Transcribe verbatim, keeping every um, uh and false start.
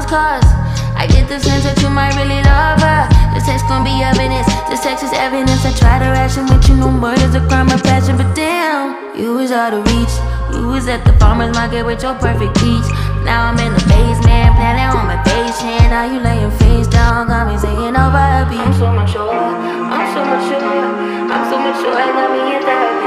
cause I get the sense that you might really love her. This text gon' be evidence, this text is evidence. I try to ration with you, no murder's a crime of passion. But damn, you was out of reach. You was at the farmer's market with your perfect peach. Now I'm in the basement, planning on my patient. Now you laying face down, got me singing over a beat. I'm so mature, I'm so mature, I'm so mature, I got me in therapy.